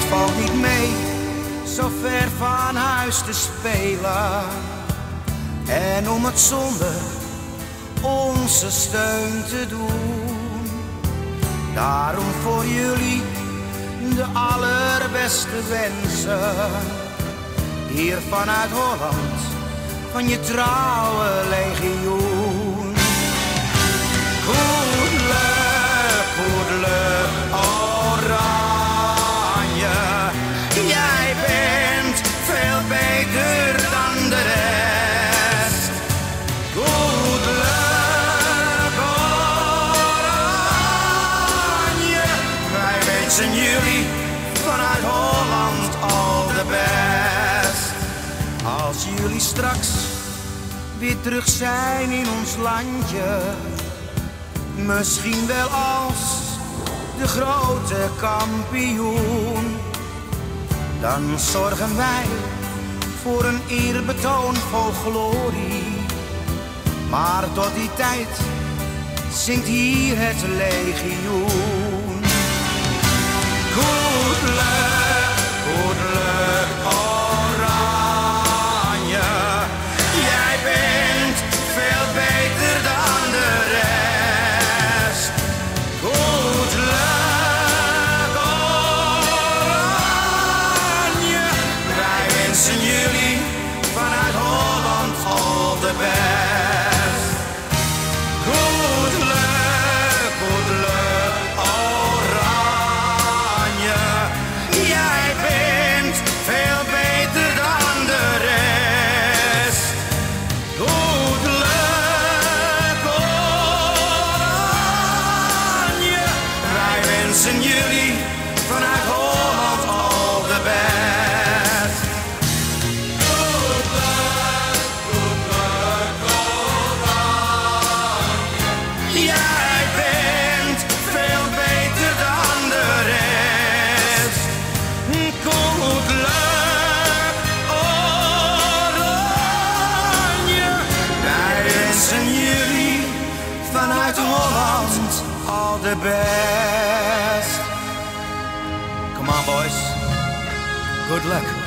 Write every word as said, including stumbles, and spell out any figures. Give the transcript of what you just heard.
valt niet mee zo ver van huis te spelen. En om het zonder onze steun te doen. Daarom voor jullie de allerbeste wensen. Hier vanuit Holland, van je trouwe legioen. Goed luck, goed luck, Oranje. Jij bent veel beter dan de rest. Goed luck, Oranje. Wij wensen jullie vanuit Holland al de best. Als jullie straks weer terug zijn in ons landje, misschien wel als de grote kampioen, dan zorgen wij voor een eerbetoon vol glorie. Maar tot die tijd zingt hier het legioen. Goed luck, goed luck, Oranje. Jij bent veel beter dan de rest. Goed luck, Oranje. Wij wensen jullie vanuit Holland al de best. Goed luck, goed luck, Oranje. Jij bent veel beter dan de rest. Goed luck, Oranje. Wij wensen jullie vanuit Holland al de best. Goed luck, goed luck, Oranje. Jij bent veel beter dan de rest. Goed luck, Oranje. Wij wensen jullie vanuit Holland al de best. Come on, boys. Good luck.